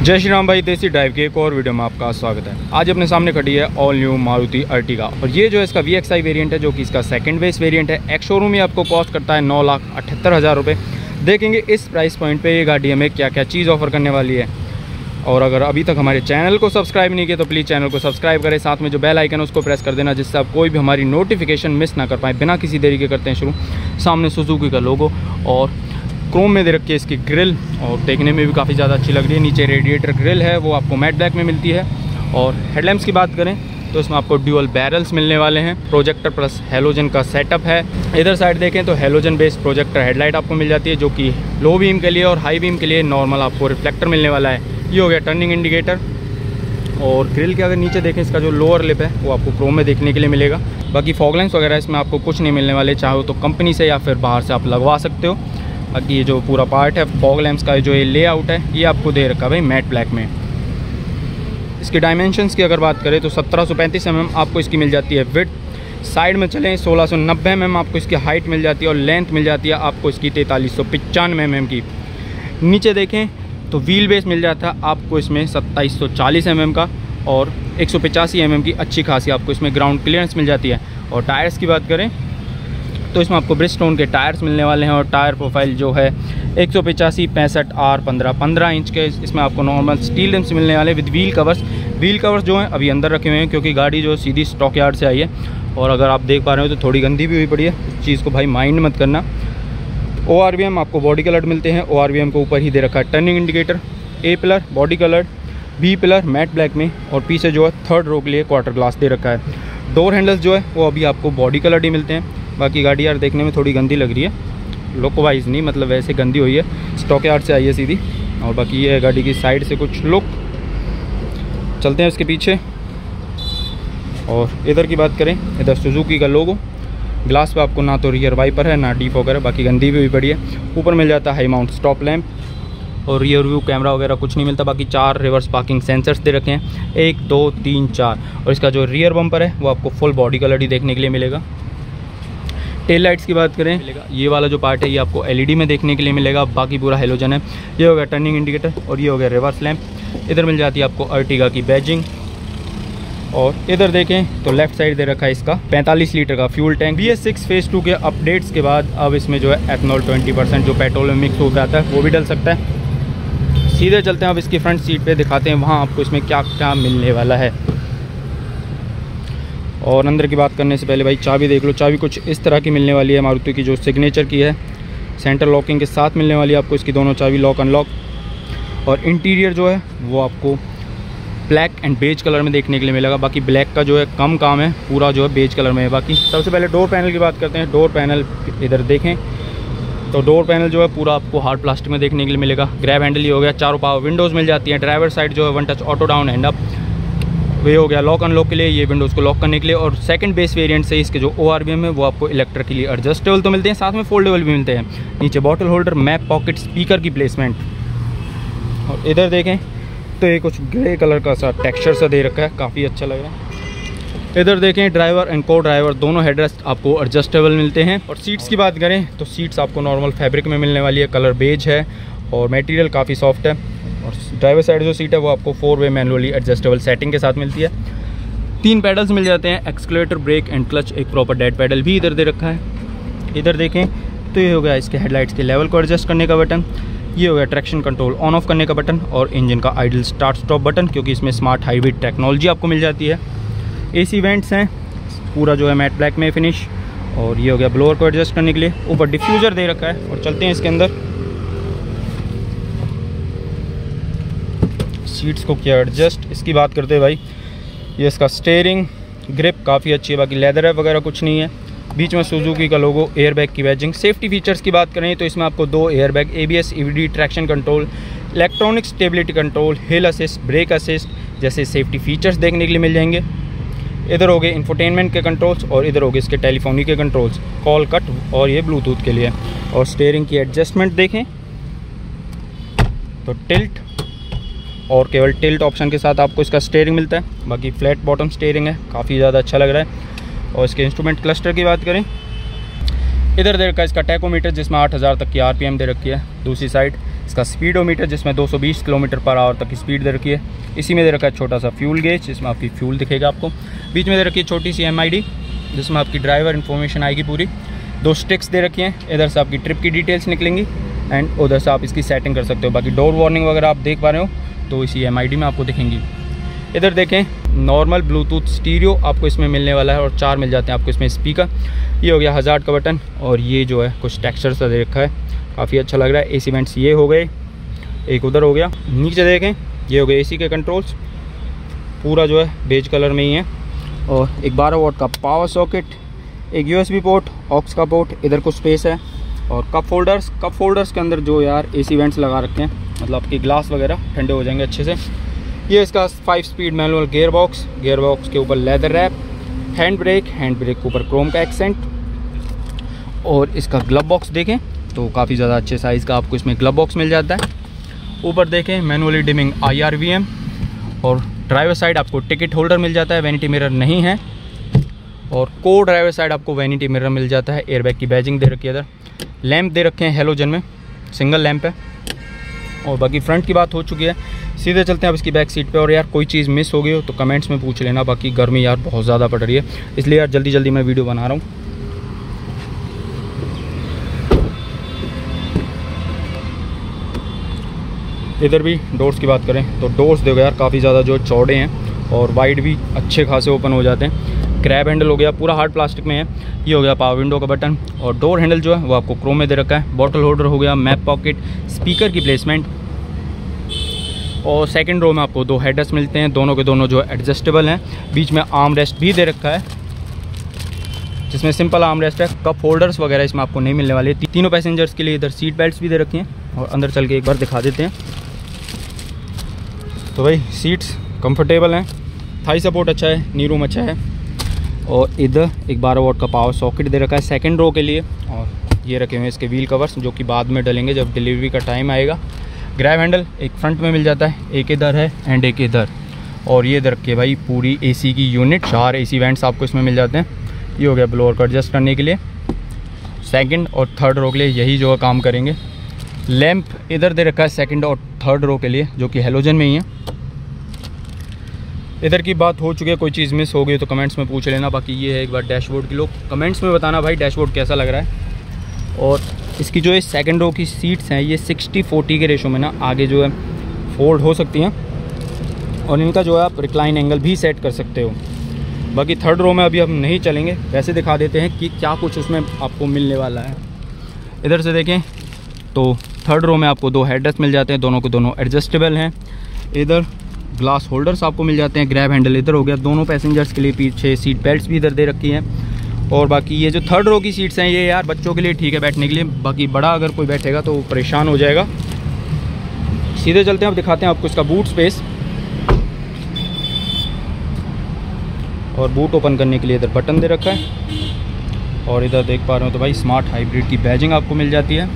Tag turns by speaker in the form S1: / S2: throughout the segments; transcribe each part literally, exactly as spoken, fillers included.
S1: जय श्री राम भाई, देसी ड्राइव के एक और वीडियो में आपका स्वागत है। आज अपने सामने खड़ी है ऑल न्यू मारुति अर्टिगा और ये जो है इसका वी एक्स आई वेरिएंट है, जो कि इसका सेकंड बेस वेरिएंट है। एक्स शोरूम में आपको कॉस्ट करता है नौ लाख अठहत्तर हज़ार रुपये। देखेंगे इस प्राइस पॉइंट पे ये गाड़ी हमें क्या क्या चीज़ ऑफर करने वाली है। और अगर अभी तक हमारे चैनल को सब्सक्राइब नहीं किया तो प्लीज़ चैनल को सब्सक्राइब करें, साथ में जो बेल आइकन है उसको प्रेस कर देना, जिससे आप कोई भी हमारी नोटिफिकेशन मिस ना कर पाए। बिना किसी देरी के करते हैं शुरू। सामने सुजुकी का लोगो और क्रोम में दे रखी है इसकी ग्रिल, और देखने में भी काफ़ी ज़्यादा अच्छी लग रही है। नीचे रेडिएटर ग्रिल है, वो आपको मैट ब्लैक में मिलती है। और हेडलैम्प्स की बात करें तो इसमें आपको ड्यूअल बैरल्स मिलने वाले हैं। प्रोजेक्टर प्लस हेलोजन का सेटअप है। इधर साइड देखें तो हेलोजन बेस्ड प्रोजेक्टर हेडलाइट आपको मिल जाती है, जो कि लो बीम के लिए और हाई बीम के लिए नॉर्मल आपको रिफ्लेक्टर मिलने वाला है। ये हो गया टर्निंग इंडिकेटर। और ग्रिल के अगर नीचे देखें, इसका जो लोअर लिप है वो आपको क्रोम में देखने के लिए मिलेगा। बाकी फॉग लैंप्स वगैरह इसमें आपको कुछ नहीं मिलने वाले, चाहो तो कंपनी से या फिर बाहर से आप लगवा सकते हो। बाकी ये जो पूरा पार्ट है फॉग लैंप्स का, जो ये लेआउट है ये आपको दे रखा है भाई मैट ब्लैक में। इसकी डायमेंशंस की अगर बात करें तो सत्रह सौ पैंतीस एम एम आपको इसकी मिल जाती है विड्थ। साइड में चलें सोलह सौ नब्बे एम एम आपको इसकी हाइट मिल जाती है, और लेंथ मिल जाती है आपको इसकी तैंतालीस सौ पचानवे एम एम की। नीचे देखें तो व्हील बेस मिल जाता है आपको इसमें सत्ताईस सौ चालीस एम एम का, और एक सौ पचासी एम एम की अच्छी खासी आपको इसमें ग्राउंड क्लियरेंस मिल जाती है। और टायर्स की बात करें तो इसमें आपको ब्रिजस्टोन के टायर्स मिलने वाले हैं, और टायर प्रोफाइल जो है एक सौ पचासी पैंसठ आर पंद्रह पंद्रह इंच के। इसमें आपको नॉर्मल स्टील रिम्स मिलने वाले with wheel covers. Wheel covers जो हैं अभी अंदर रखे हुए हैं, क्योंकि गाड़ी जो सीधी स्टॉक यार्ड से आई है। और अगर आप देख पा रहे हो तो थोड़ी गंदी भी हुई पड़ी है, इस चीज़ को भाई माइंड मत करना। ओ आर वी एम आपको बॉडी कलर मिलते हैं। ओ आर वी एम को ऊपर ही दे रखा है turning indicator. A pillar body colour, B pillar matte black में, और पीछे जो है थर्ड रो के लिए क्वार्टर ग्लास दे रखा है। डोर हैंडल्स जो है वो अभी आपको बॉडी कलर ही मिलते हैं। बाकी गाड़ी यार देखने में थोड़ी गंदी लग रही है, लुक वाइज नहीं, मतलब वैसे गंदी हुई है, स्टॉक यार्ड से आई है सीधी। और बाकी ये है गाड़ी की साइड से कुछ लुक। चलते हैं उसके पीछे। और इधर की बात करें, इधर सुजुकी का लोगो। ग्लास पे आपको ना तो रियर वाइपर है ना डीप वगैरह, बाकी गंदी भी हुई पड़ी है। ऊपर मिल जाता है हाई माउंट स्टॉप लैम्प, और रियर व्यू कैमरा वगैरह कुछ नहीं मिलता। बाकी चार रिवर्स पार्किंग सेंसर्स दे रखे हैं, एक दो तीन चार। और इसका जो रियर बम्पर है वो आपको फुल बॉडी कलर ही देखने के लिए मिलेगा। टेल लाइट्स की बात करें, ये वाला जो पार्ट है ये आपको एलईडी में देखने के लिए मिलेगा, बाकी पूरा हेलोजन है। ये हो गया टर्निंग इंडिकेटर, और ये हो गया रिवर्स लैम्प। इधर मिल जाती है आपको अर्टिगा की बैजिंग। और इधर देखें तो लेफ्ट साइड दे रखा है इसका पैंतालीस लीटर का fuel tank. B S six phase two के अपडेट्स के बाद अब इसमें जो है एथनॉल ट्वेंटी परसेंट जो पेट्रोल में मिक्स हो जाता है वो भी डल सकता है। सीधे चलते हैं अब इसकी फ्रंट सीट पे, दिखाते हैं वहाँ आपको इसमें क्या क्या मिलने वाला है। और अंदर की बात करने से पहले भाई चाबी देख लो। चाबी कुछ इस तरह की मिलने वाली है, मारुति की जो सिग्नेचर की है। सेंटर लॉकिंग के साथ मिलने वाली है आपको इसकी दोनों चाबी, लॉक अनलॉक। और इंटीरियर जो है वो आपको ब्लैक एंड बेज कलर में देखने के लिए मिलेगा। बाकी ब्लैक का जो है कम काम है, पूरा जो है बेज कलर में है। बाकी सबसे पहले डोर पैनल की बात करते हैं। डोर पैनल इधर देखें तो डोर पैनल जो है पूरा आपको हार्ड प्लास्टिक में देखने के लिए मिलेगा। ग्रैब हैंडल ही हो गया, चारों पावर विंडोज़ मिल जाती हैं। ड्राइवर साइड जो है one touch auto down hand up, वे हो गया लॉक अनलॉक के लिए, ये विंडोज़ को लॉक करने के लिए। और सेकंड बेस वेरिएंट से इसके जो ओ आर वी एम है वो आपको इलेक्ट्रिकली एडजस्टेबल तो मिलते हैं, साथ में फोल्डेबल भी मिलते हैं। नीचे bottle holder, map pocket, speaker की प्लेसमेंट। और इधर देखें तो ये कुछ ग्रे कलर का सा टेक्सचर सा दे रखा है, काफ़ी अच्छा लग रहा है। इधर देखें ड्राइवर एंड को ड्राइवर दोनों हेडरेस्ट आपको एडजस्टेबल मिलते हैं। और सीट्स की बात करें तो सीट्स आपको नॉर्मल फैब्रिक में मिलने वाली है, कलर बेज है और मटेरियल काफ़ी सॉफ्ट है। और ड्राइवर साइड जो सीट है वो आपको four way manually adjustable setting के साथ मिलती है। तीन पैडल्स मिल जाते हैं, एक्सक्लेटर, ब्रेक एंड क्लच। एक प्रॉपर डेड पैडल भी इधर दे रखा है। इधर देखें तो ये हो गया इसके हेडलाइट्स के लेवल को एडजस्ट करने का बटन। ये हो गया ट्रैक्शन कंट्रोल ऑन ऑफ करने का बटन, और इंजन का आइडल स्टार्ट स्टॉप बटन, क्योंकि इसमें स्मार्ट हाइब्रिड टेक्नोलॉजी आपको मिल जाती है। एसी वेंट्स हैं, पूरा जो है मैट ब्लैक में फिनिश। और ये हो गया ब्लोअर को एडजस्ट करने के लिए। ऊपर डिफ्यूज़र दे रखा है। और चलते हैं इसके अंदर। सीट्स को किया एडजस्ट। इसकी बात करते हैं भाई, ये इसका स्टीयरिंग ग्रिप काफ़ी अच्छी है, बाकी लेदर है वगैरह कुछ नहीं है। बीच में सुजुकी का लोगो, एयरबैग की बैजिंग। सेफ्टी फीचर्स की बात करें तो इसमें आपको दो airbag, ABS, EVD, traction control, electronic stability control, hill assist, brake assist जैसे सेफ्टी फीचर्स देखने के लिए मिल जाएंगे। इधर हो गए इंफोटेनमेंट के कंट्रोल्स, और इधर हो गए इसके टेलीफोनी के कंट्रोल्स, कॉल कट और ये ब्लूटूथ के लिए। और स्टीयरिंग की एडजस्टमेंट देखें तो टिल्ट, और केवल टिल्ट ऑप्शन के साथ आपको इसका स्टीयरिंग मिलता है। बाकी फ्लैट बॉटम स्टीयरिंग है, काफ़ी ज़्यादा अच्छा लग रहा है। और इसके इंस्ट्रूमेंट क्लस्टर की बात करें, इधर दे रखा है इसका टैकोमीटर, जिसमें आठ हज़ार तक की आरपीएम दे रखी है। दूसरी साइड इसका स्पीडोमीटर जिसमें दो सौ बीस किलोमीटर पर आवर तक की स्पीड दे रखी है। इसी में दे रखा है छोटा सा फ्यूल गेज जिसमें आपकी फ्यूल दिखेगा आपको। बीच में दे रखी है छोटी सी एम आई डी जिसमें आपकी ड्राइवर इन्फॉर्मेशन आएगी पूरी। दो स्टिक्स दे रखी हैं, इधर से आपकी ट्रिप की डिटेल्स निकलेंगी एंड उधर से आप इसकी सेटिंग कर सकते हो। बाकी डोर वार्निंग वगैरह आप देख पा रहे हो तो इसी एम आई डी में आपको दिखेंगी। इधर देखें नॉर्मल ब्लूटूथ स्टीरियो आपको इसमें मिलने वाला है और चार मिल जाते हैं आपको इसमें स्पीकर। ये हो गया हज़ार्ड का बटन और ये जो है कुछ टेक्सचर सा दे रखा है, काफ़ी अच्छा लग रहा है। एसी वेंट्स ये हो गए, एक उधर हो गया। नीचे देखें ये हो गए एसी के कंट्रोल्स, पूरा जो है बेज कलर में ही है। और एक बारह वोल्ट का पावर सॉकेट, एक यूएसबी पोर्ट, ऑक्स का पोर्ट, इधर कुछ स्पेस है। और कप होल्डर्स, कप होल्डर्स के अंदर जो यार एसी वेंट्स लगा रखे हैं, मतलब आपके ग्लास वगैरह ठंडे हो जाएंगे अच्छे से। ये इसका five speed manual gear box, gear box के ऊपर leather wrap, hand brake, hand brake के ऊपर क्रोम का एक्सेंट। और इसका ग्लव बॉक्स देखें तो काफ़ी ज़्यादा अच्छे साइज़ का आपको इसमें ग्लव बॉक्स मिल जाता है। ऊपर देखें manually dimming I R V M और ड्राइवर साइड आपको टिकट होल्डर मिल जाता है, वैनिटी मिरर नहीं है। और को ड्राइवर साइड आपको वैनिटी मिरर मिल जाता है। एयरबैग की बैजिंग दे रखी है। इधर लैंप दे रखे हैं हेलोजन में, सिंगल लैंप है। और बाकी फ्रंट की बात हो चुकी है, सीधे चलते हैं अब इसकी बैक सीट पे। और यार कोई चीज़ मिस हो गई हो तो कमेंट्स में पूछ लेना। बाकी गर्मी यार बहुत ज़्यादा पड़ रही है इसलिए यार जल्दी जल्दी मैं वीडियो बना रहा हूँ। इधर भी डोर्स की बात करें तो डोर्स देखो यार काफ़ी ज़्यादा जो चौड़े हैं और वाइड भी अच्छे खासे ओपन हो जाते हैं। क्रैब हैंडल हो गया, पूरा हार्ड प्लास्टिक में है। ये हो गया पावर विंडो का बटन और डोर हैंडल जो है वो आपको क्रोम में दे रखा है। बॉटल होल्डर हो गया, मैप पॉकेट, स्पीकर की प्लेसमेंट। और सेकंड रो में आपको दो हेडर्स मिलते हैं, दोनों के दोनों जो एडजस्टेबल हैं। बीच में आर्म रेस्ट भी दे रखा है जिसमें सिंपल आर्म रेस्ट है। कप होल्डर्स वगैरह इसमें आपको नहीं मिलने वाले। तीनों पैसेंजर्स के लिए इधर सीट बेल्ट्स भी दे रखी हैं और अंदर चल के एक बार दिखा देते हैं। तो भाई सीट्स कंफर्टेबल हैं, थाई सपोर्ट अच्छा है, नी रूम अच्छा है। और इधर एक बारह वोल्ट का पावर सॉकेट दे रखा है सेकंड रो के लिए। और ये रखे हुए हैं इसके व्हील कवर्स जो कि बाद में डलेंगे जब डिलीवरी का टाइम आएगा। ग्रैब हैंडल एक फ्रंट में मिल जाता है, एक इधर है एंड एक इधर। और ये इधर रखे भाई पूरी एसी की यूनिट, चार एसी वेंट्स आपको इसमें मिल जाते हैं। ये हो गया ब्लोअर को एडजस्ट करने के लिए। सेकंड और थर्ड रो के लिए यही जो काम करेंगे। लैंप इधर दे रखा है सेकंड और थर्ड रो के लिए जो कि हेलोजन में ही है। इधर की बात हो चुकी है, कोई चीज़ मिस हो गई तो कमेंट्स में पूछ लेना। बाकी ये है एक बार डैशबोर्ड की, लोग कमेंट्स में बताना भाई डैशबोर्ड कैसा लग रहा है। और इसकी जो है सेकंड रो की सीट्स हैं ये सिक्सटी फोर्टी के रेशो में ना आगे जो है फोल्ड हो सकती हैं और इनका जो है आप रिक्लाइन एंगल भी सेट कर सकते हो। बाकी थर्ड रो में अभी हम नहीं चलेंगे, वैसे दिखा देते हैं कि क्या कुछ उसमें आपको मिलने वाला है। इधर से देखें तो थर्ड रो में आपको दो हेडरेस्ट मिल जाते हैं, दोनों के दोनों एडजस्टेबल हैं। इधर ग्लास होल्डर्स आपको मिल जाते हैं। ग्रैब हैंडल इधर हो गया, दोनों पैसेंजर्स के लिए पीछे सीट बेल्ट्स भी इधर दे रखी हैं। और बाकी ये जो थर्ड रो की सीट्स हैं ये यार बच्चों के लिए ठीक है बैठने के लिए, बाकी बड़ा अगर कोई बैठेगा तो परेशान हो जाएगा। सीधे चलते हैं, अब दिखाते हैं आपको इसका बूट स्पेस। और बूट ओपन करने के लिए इधर बटन दे रखा है। और इधर देख पा रहे हो तो भाई स्मार्ट हाइब्रिड की बैजिंग आपको मिल जाती है।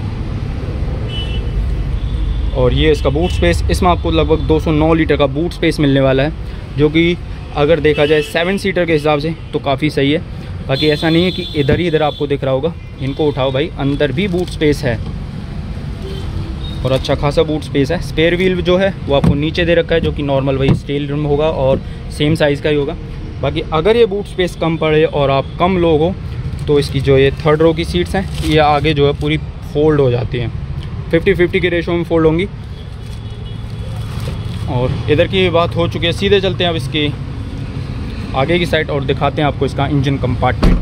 S1: और ये इसका बूट स्पेस, इसमें आपको लगभग दो सौ नौ लीटर का बूट स्पेस मिलने वाला है जो कि अगर देखा जाए सेवन सीटर के हिसाब से तो काफ़ी सही है। बाकी ऐसा नहीं है कि इधर ही इधर आपको दिख रहा होगा, इनको उठाओ भाई, अंदर भी बूट स्पेस है और अच्छा खासा बूट स्पेस है। स्पेयर व्हील जो है वो आपको नीचे दे रखा है जो कि नॉर्मल वही स्टील रिम होगा और सेम साइज़ का ही होगा। बाकी अगर ये बूट स्पेस कम पड़े और आप कम लोग हो तो इसकी जो ये थर्ड रो की सीट्स हैं ये आगे जो है पूरी फोल्ड हो जाती हैं, फिफ्टी फिफ्टी के रेशो में फोल्ड होंगी। और इधर की बात हो चुकी है, सीधे चलते हैं अब इसकी आगे की साइड और दिखाते हैं आपको इसका इंजन कंपार्टमेंट।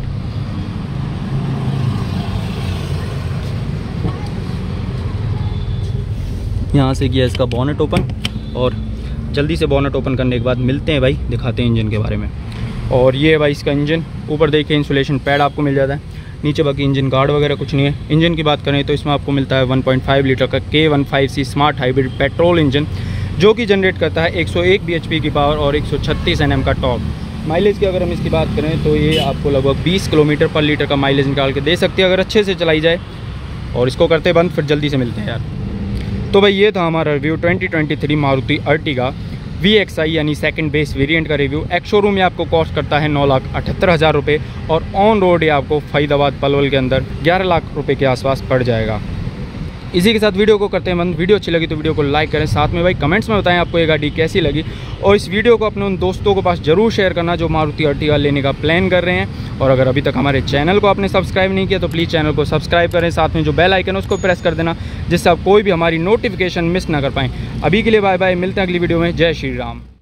S1: यहाँ से किया इसका बॉनेट ओपन और जल्दी से बॉनेट ओपन करने के बाद मिलते हैं भाई, दिखाते हैं इंजन के बारे में। और ये है भाई इसका इंजन, ऊपर देखिए इंसुलेशन पैड आपको मिल जाता है, नीचे बाकी इंजन गार्ड वगैरह कुछ नहीं है। इंजन की बात करें तो इसमें आपको मिलता है वन पॉइंट फाइव लीटर का K one five C smart hybrid petrol engine जो कि जनरेट करता है एक सौ एक बीएचपी की पावर और एक सौ छत्तीस एनएम का टॉर्क। माइलेज की अगर हम इसकी बात करें तो ये आपको लगभग बीस किलोमीटर पर लीटर का माइलेज निकाल के दे सकती है अगर अच्छे से चलाई जाए। और इसको करते बंद, फिर जल्दी से मिलते हैं यार। तो भाई ये था हमारा review twenty twenty three Maruti Ertiga V X I यानी सेकंड बेस वेरिएंट का रिव्यू। एक्स शोरूम में आपको कॉस्ट करता है नौ लाख अठहत्तर हज़ार रुपये और ऑन रोड ये आपको फरीदाबाद पलवल के अंदर ग्यारह लाख रुपए के आसपास पड़ जाएगा। इसी के साथ वीडियो को करते हैं बंद। वीडियो अच्छी लगी तो वीडियो को लाइक करें, साथ में भाई कमेंट्स में बताएं आपको ये गाड़ी कैसी लगी, और इस वीडियो को अपने उन दोस्तों के पास जरूर शेयर करना जो मारुति अर्टिगा लेने का प्लान कर रहे हैं। और अगर अभी तक हमारे चैनल को आपने सब्सक्राइब नहीं किया तो प्लीज़ चैनल को सब्सक्राइब करें, साथ में जो बेल आइकन है उसको प्रेस कर देना जिससे आप कोई भी हमारी नोटिफिकेशन मिस ना कर पाएँ। अभी के लिए बाय बाय, मिलते हैं अगली वीडियो में। जय श्री राम।